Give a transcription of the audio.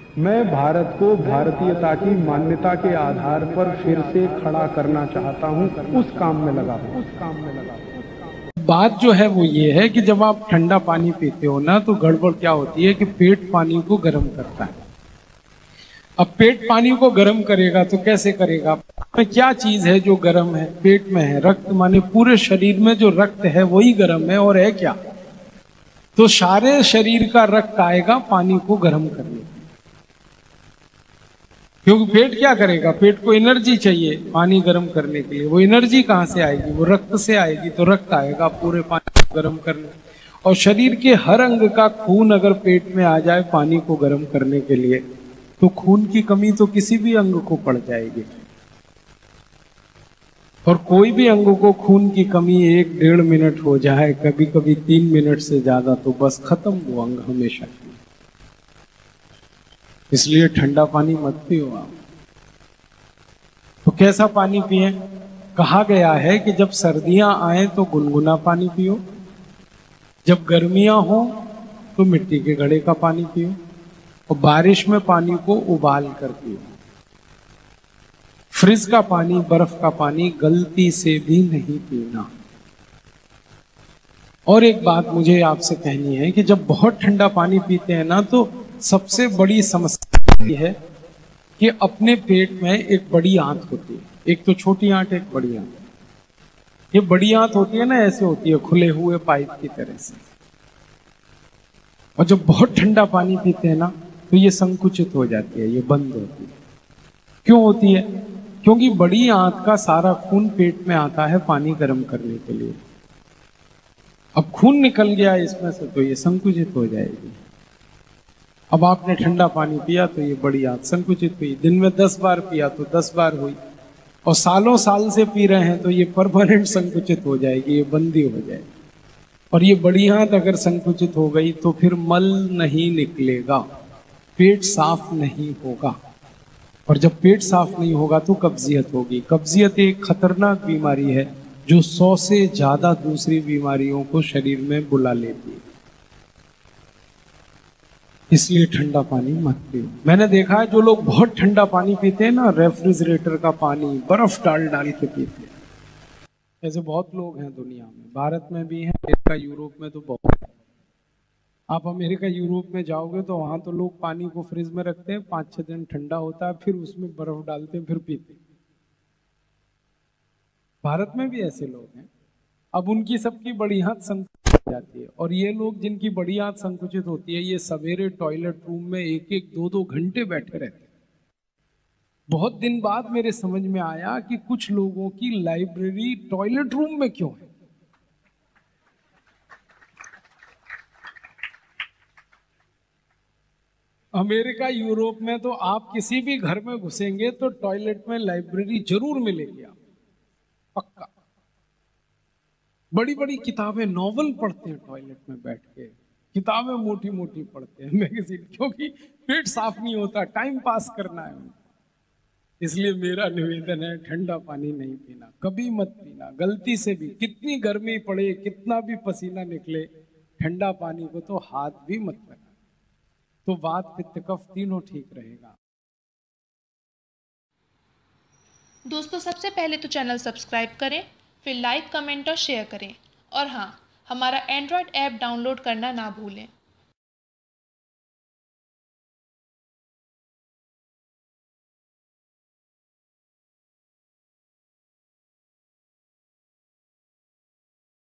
मैं भारत को भारतीयता की मान्यता के आधार पर फिर से खड़ा करना चाहता हूं, उस काम में लगा हूं। बात जो है वो ये है कि जब आप ठंडा पानी पीते हो ना, तो गड़बड़ क्या होती है कि पेट पानी को गर्म करता है। अब पेट पानी को गर्म करेगा तो कैसे करेगा? क्या चीज है जो गर्म है? पेट में है रक्त, माने पूरे शरीर में जो रक्त है वही गर्म है। और है क्या? तो सारे शरीर का रक्त आएगा पानी को गर्म करने के लिए। क्योंकि पेट क्या करेगा? पेट को एनर्जी चाहिए पानी गर्म करने के लिए। वो एनर्जी कहां से आएगी? वो रक्त से आएगी। तो रक्त आएगा पूरे पानी को गर्म करने। और शरीर के हर अंग का खून अगर पेट में आ जाए पानी को गर्म करने के लिए, तो खून की कमी तो किसी भी अंग को पड़ जाएगी। और कोई भी अंग को खून की कमी 1-1.5 मिनट हो जाए, कभी कभी 3 मिनट से ज्यादा, तो बस खत्म वो अंग हमेशा के लिए। इसलिए ठंडा पानी मत पियो आप। तो कैसा पानी पिए? कहा गया है कि जब सर्दियां आए तो गुनगुना पानी पियो, जब गर्मियां हो तो मिट्टी के घड़े का पानी पियो, और बारिश में पानी को उबाल कर पियो। फ्रिज का पानी, बर्फ का पानी गलती से भी नहीं पीना। और एक बात मुझे आपसे कहनी है कि जब बहुत ठंडा पानी पीते हैं ना, तो सबसे बड़ी समस्या ये है कि अपने पेट में एक बड़ी आंत होती है। एक तो छोटी आंत, एक बड़ी आंत। ये बड़ी आंत होती है ना, ऐसे होती है खुले हुए पाइप की तरह से। और जब बहुत ठंडा पानी पीते हैं ना, तो ये संकुचित हो जाती है, ये बंद होती है। क्यों होती है? क्योंकि बड़ी आंत का सारा खून पेट में आता है पानी गर्म करने के लिए। अब खून निकल गया इसमें से, तो ये संकुचित हो जाएगी। अब आपने ठंडा पानी पिया तो ये बड़ी आंत संकुचित हुई। दिन में 10 बार पिया तो 10 बार हुई। और सालों साल से पी रहे हैं तो ये परमानेंट संकुचित हो जाएगी, ये बंदी हो जाएगी। और ये बड़ी आंत अगर संकुचित हो गई तो फिर मल नहीं निकलेगा, पेट साफ नहीं होगा। और जब पेट साफ नहीं होगा तो कब्जियत होगी। कब्जियत एक खतरनाक बीमारी है जो 100 से ज्यादा दूसरी बीमारियों को शरीर में बुला लेती है। इसलिए ठंडा पानी मत पियो। मैंने देखा है जो लोग बहुत ठंडा पानी पीते हैं ना, रेफ्रिजरेटर का पानी बर्फ डाल डाल के पीते हैं। ऐसे बहुत लोग हैं दुनिया में, भारत में भी हैं, अमेरिका यूरोप में तो बहुत है। आप अमेरिका यूरोप में जाओगे तो वहां तो लोग पानी को फ्रिज में रखते हैं, 5-6 दिन ठंडा होता है, फिर उसमें बर्फ डालते हैं, फिर पीते हैं। भारत में भी ऐसे लोग हैं। अब उनकी सबकी बड़ी आंत संकुचित हो जाती है। और ये लोग जिनकी बड़ी आंत संकुचित होती है, ये सवेरे टॉयलेट रूम में 1-1, 2-2 घंटे बैठे रहते हैं। बहुत दिन बाद मेरे समझ में आया कि कुछ लोगों की लाइब्रेरी टॉयलेट रूम में क्यों है। अमेरिका यूरोप में तो आप किसी भी घर में घुसेंगे तो टॉयलेट में लाइब्रेरी जरूर मिलेगी आप, पक्का। बड़ी बड़ी किताबें, नॉवल पढ़ते हैं टॉयलेट में बैठ के, किताबें मोटी मोटी पढ़ते हैं, मैगजीन, क्योंकि पेट साफ नहीं होता, टाइम पास करना है उनको। इसलिए मेरा निवेदन है, ठंडा पानी नहीं पीना, कभी मत पीना, गलती से भी। कितनी गर्मी पड़े, कितना भी पसीना निकले, ठंडा पानी को तो हाथ भी मत लगाना। तो वात, पित्त, कफ तीनों ठीक रहेगा। दोस्तों, सबसे पहले तो चैनल सब्सक्राइब करें, फिर लाइक, कमेंट और शेयर करें। और हाँ, हमारा एंड्रॉयड ऐप डाउनलोड करना ना भूलें।